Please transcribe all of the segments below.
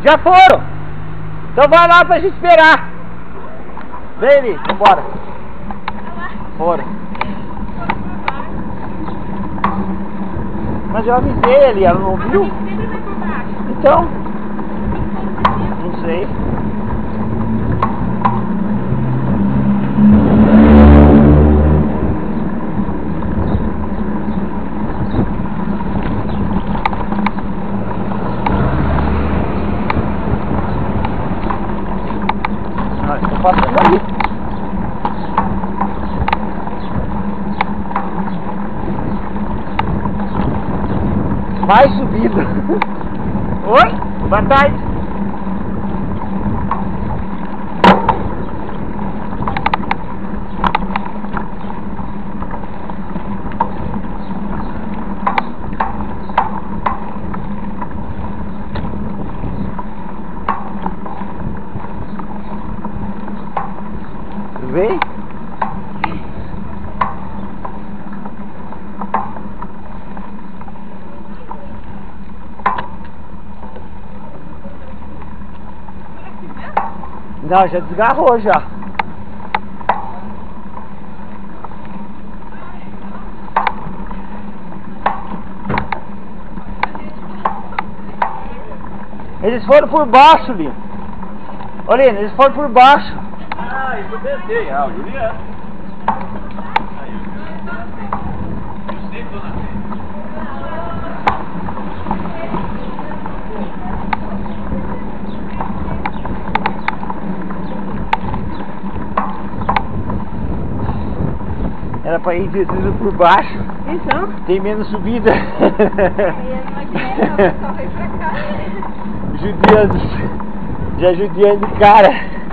Já foram! Então vai lá pra gente esperar. Vem ali, vambora. Foram. Mas eu avisei ali, ela não viu? Então, não sei. Estou passando ali. Mais subida. Oi? Boa tarde. Tudo bem? Não, já desgarrou já. Eles foram por baixo, Lino. Ô, Lino, eles foram por baixo. Ah, isso eu pensei. Ah, o Juliano. Eu sei, dona Fê. Era pra ir descendo por baixo. Então? Tem menos subida. Judiando. Já judiando de cara.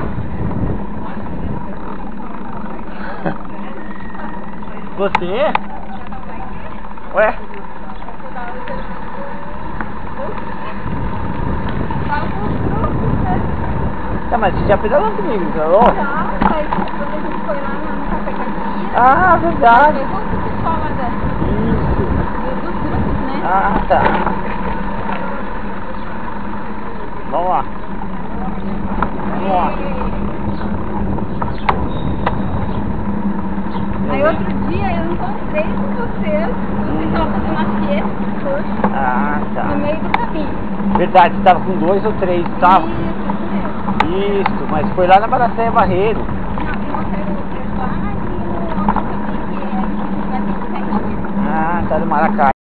Você? Ué? Tá, mas você já pedalou comigo, não pedalou? Já, mas quando a gente foi lá no cafeteria. Ah, verdade. Pegou o pessoal lá Isso. dos grupos, né? Ah, tá. Vamos lá. Vamos lá. Aí outro dia eu encontrei com vocês estavam fazendo acho que esse curso Ah, tá. no meio do caminho. Verdade, você tava com 2 ou 3, tava? Isso mesmo. Isso, mas foi lá na Baracéia Barreiro. Não, eu mostrei pra vocês lá e no outro caminho que a gente vai ter que sair. Ah, tá no Maracá.